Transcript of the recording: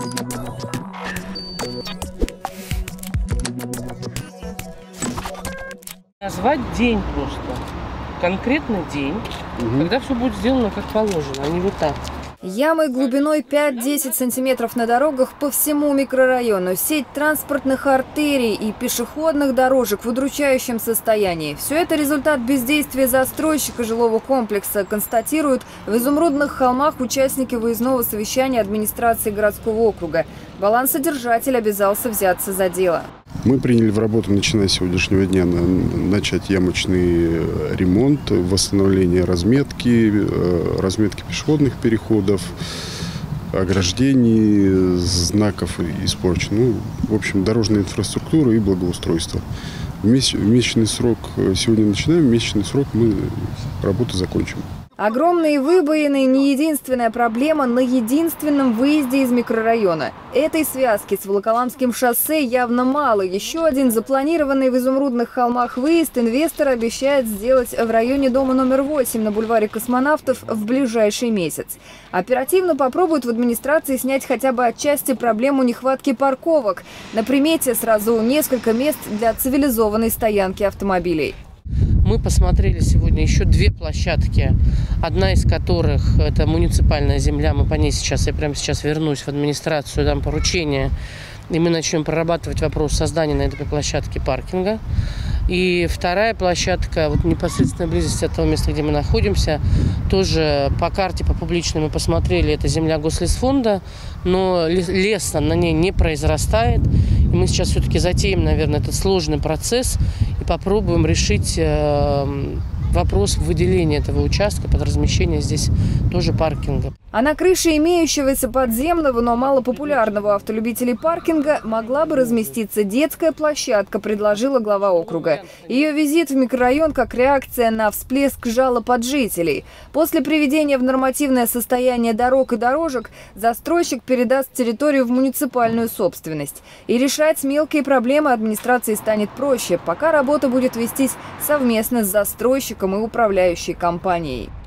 Назвать день просто. Конкретный день, когда все будет сделано как положено, а не вот так. Ямы глубиной 5-10 сантиметров на дорогах по всему микрорайону, сеть транспортных артерий и пешеходных дорожек в удручающем состоянии. Все это результат бездействия застройщика жилого комплекса, констатируют в Изумрудных холмах участники выездного совещания администрации городского округа. Балансодержатель обязался взяться за дело. Мы приняли в работу, начиная с сегодняшнего дня, начать ямочный ремонт, восстановление разметки пешеходных переходов, ограждений, знаков и прочего. Ну, в общем, дорожная инфраструктура и благоустройство. Месячный срок сегодня начинаем, месячный срок мы работу закончим. Огромные выбоины – не единственная проблема на единственном выезде из микрорайона. Этой связки с Волоколамским шоссе явно мало. Еще один запланированный в Изумрудных холмах выезд инвестор обещает сделать в районе дома номер 8 на бульваре Космонавтов в ближайший месяц. Оперативно попробуют в администрации снять хотя бы отчасти проблему нехватки парковок. На примете сразу несколько мест для цивилизованной стоянки автомобилей. Мы посмотрели сегодня еще 2 площадки, одна из которых это муниципальная земля. Мы по ней я прямо сейчас вернусь в администрацию, дам поручение, и мы начнем прорабатывать вопрос создания на этой площадке паркинга. И вторая площадка, вот непосредственно близости от того места, где мы находимся, тоже по карте, по публичной мы посмотрели, это земля Гослесфонда, но лес на ней не произрастает. И мы сейчас все-таки затеем, наверное, этот сложный процесс и попробуем решить вопрос выделения этого участка под размещение здесь тоже паркинга. А на крыше имеющегося подземного, но малопопулярного автолюбителей паркинга могла бы разместиться детская площадка, предложила глава округа. Ее визит в микрорайон как реакция на всплеск жалоб от жителей. После приведения в нормативное состояние дорог и дорожек застройщик передаст территорию в муниципальную собственность. И решать мелкие проблемы администрации станет проще, пока работа будет вестись совместно с застройщиком и управляющей компанией.